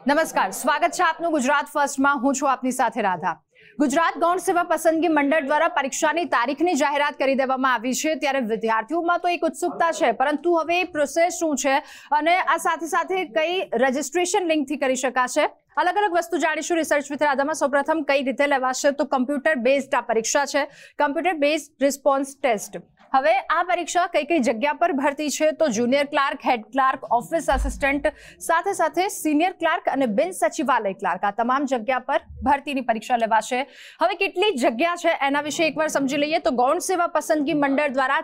નમસ્કાર, સ્વાગત છે આપનું ગુજરાત ફર્સ્ટમાં। હું છું આપની સાથે રાધા। ગુજરાત ગૌણ સેવા પસંદગી મંડળ દ્વારા પરીક્ષાની તારીખની જાહેરાત કરી દેવામાં આવી છે, ત્યારે વિદ્યાર્થીઓમાં તો એક ઉત્સુકતા છે, પરંતુ હવે પ્રોસેસ શું છે અને આ સાથે સાથે કઈ રજીસ્ટ્રેશન લિંકથી કરી શકાશે, अलग अलग वस्तु जाणीशुं। रिसर्च विथ राधा में सौप्रथम कई रीते लेवाशे तो कम्प्यूटर बेस्ड आ परीक्षा है, कम्प्यूटर बेस्ड रिस्पोन्स टेस्ट। हवे आ परीक्षा कई कई जग्या पर भरती है तो junior clerk, head clerk, office assistant, साथे साथे सीनियर क्लार्क और बिन सचिवालय क्लार्क आ तमाम जग्या पर भरतीनी परीक्षा लेवाशे। हवे केटली जग्या है एना विषे एकवार समझी लईए तो गौण सेवा पसंदगी मंडळ द्वारा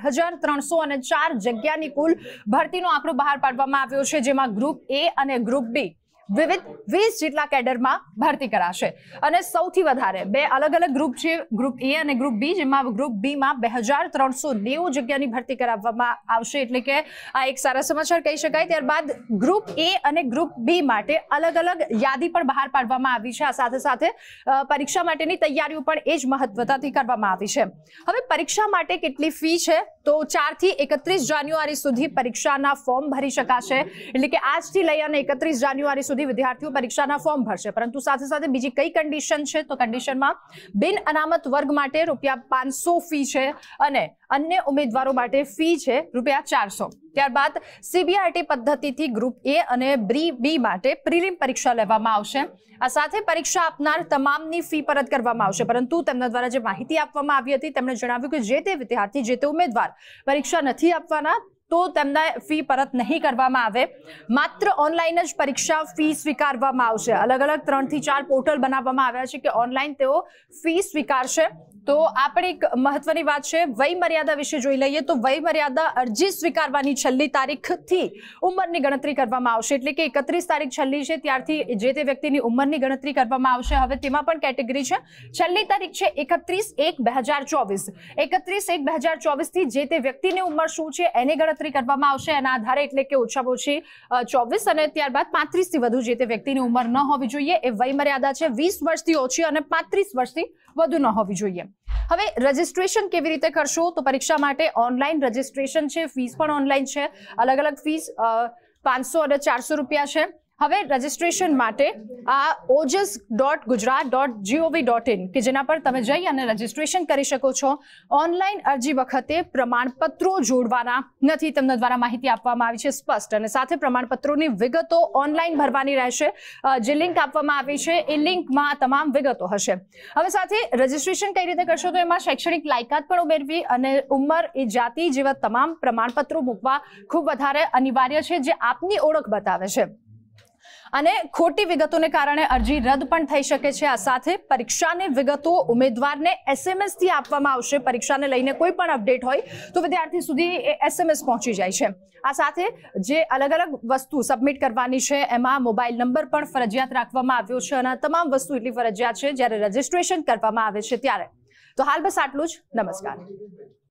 4304 जग्यानी कुल भरतीनो आंकड़ो बहार पाडवामां आव्यो छे, जेमां ग्रुप ए अने ग्रुप बी विविध 20 જેટલા કેડરમાં ભરતી કરાશે અને સૌથી વધારે બે અલગ અલગ ગ્રુપ છે, ગ્રુપ એ અને ગ્રુપ બી, જેમાં ગ્રુપ બી માં 2390 જગ્યાની ભરતી કરાવવામાં આવશે, એટલે કે આ એક સારા સમાચાર કહી શકાય। ત્યારબાદ ગ્રુપ એ અને ગ્રુપ બી માટે અલગ અલગ યાદી પણ બહાર પાડવામાં આવી છે। આ સાથે સાથે પરીક્ષા માટેની તૈયારીઓ પણ એ જ મહત્વતાથી કરવામાં આવી છે। હવે પરીક્ષા માટે કેટલી ફી છે તો 4 થી 31 જાન્યુઆરી સુધી પરીક્ષાના ફોર્મ ભરી શકાશે, એટલે કે આજથી લઈ અને 31 જાન્યુઆરી विद्यार्थियों परीक्षा फॉर्म भरशे। परंतु साथे साथे बीजी कई कंडीशन है तो कंडीशन में बिन अनामत वर्ग माटे ₹500 फी है और अन्य उम्मीदवारों माटे फी है ₹400। त्यारबाद सीबीआरटी पद्धति थी ग्रुप ए और बी माटे प्रीलिम परीक्षा लेवामां आवशे। आ साथे परीक्षा आपनार तमामनी फी परत करवामां आवशे, परंतु तेमना द्वारा जे माहिती आपवामां आवी हती तेमणे जणाव्युं के जे ते विद्यार्थी जे ते उम्मीदवार परीक्षा नथी आपवाना तो तेमना फी परत नहीं करवामां आवे, मात्र ऑनलाइन ज परीक्षा फी स्वीकारवामां आवशे। अलग अलग 3 થી 4 पोर्टल बनाववामां आव्या छे के ऑनलाइन तेओ फी स्वीकारशे। तो આપણે એક મહત્વની વાત છે, વય મર્યાદા વિશે જોઈ લઈએ તો વય મર્યાદા અરજી સ્વીકારવાની છેલ્લી તારીખથી ઉંમરની ગણતરી કરવામાં આવશે, એટલે કે 31 તારીખ છેલ્લી છે ત્યારથી જે તે વ્યક્તિની ઉંમરની ગણતરી કરવામાં આવશે। હવે તેમાં પણ કેટેગરી છે, છેલ્લી તારીખ છે 31/1/2024, 31/1/2024 થી જે તે વ્યક્તિની ઉંમર શું છે એની ગણતરી કરવામાં આવશે એના આધારે, એટલે કે ઓછામાં ઓછી 24 અને ત્યારબાદ 35 થી વધુ જે તે વ્યક્તિની ઉંમર ન હોવી જોઈએ એ વય મર્યાદા છે। 20 વર્ષથી ઓછી અને 35 વર્ષથી વધુ ન હોવી જોઈએ। હવે રજીસ્ટ્રેશન કેવી રીતે કરશો તો પરીક્ષા માટે ઓનલાઈન રજીસ્ટ્રેશન છે, ફીસ પણ ઓનલાઈન છે, અલગ અલગ ફીસ 500 અને 400 રૂપિયા છે। હવે રજીસ્ટ્રેશન માટે આ ojas.gujarat.gov.in કે જેના પર તમે જઈ અને રજીસ્ટ્રેશન કરી શકો છો। ઓનલાઈન અરજી વખતે પ્રમાણપત્રો જોડવાના નથી, તેમના દ્વારા માહિતી આપવામાં આવી છે સ્પષ્ટ, અને સાથે પ્રમાણપત્રોની વિગતો ઓનલાઈન ભરવાની રહેશે। જે લિંક આપવામાં આવી છે એ લિંકમાં તમામ વિગતો હશે। હવે સાથે રજીસ્ટ્રેશન કઈ રીતે કરશો તો એમાં શૈક્ષણિક લાયકાત પણ ઉમેરવી અને ઉંમર, એ જાતિ જેવા તમામ પ્રમાણપત્રો મૂકવા ખૂબ વધારે અનિવાર્ય છે, જે આપની ઓળખ બતાવે છે અને ખોટી વિગતોને કારણે અરજી રદ પણ થઈ શકે છે। આ સાથે પરીક્ષાની વિગતો ઉમેદવારને SMS થી આપવામાં આવશે। પરીક્ષાને લઈને કોઈ પણ અપડેટ હોય તો વિદ્યાર્થી સુધી એ SMS પહોંચી જાય છે। આ સાથે જે અલગ અલગ વસ્તુ સબમિટ કરવાની છે એમાં મોબાઈલ નંબર પણ ફરજિયાત રાખવામાં આવ્યો છે, અને તમામ વસ્તુ એટલી ફરજિયાત છે જ્યારે રજીસ્ટ્રેશન કરવામાં આવે છે ત્યારે। તો હાલ બસ આટલું જ। નમસ્કાર।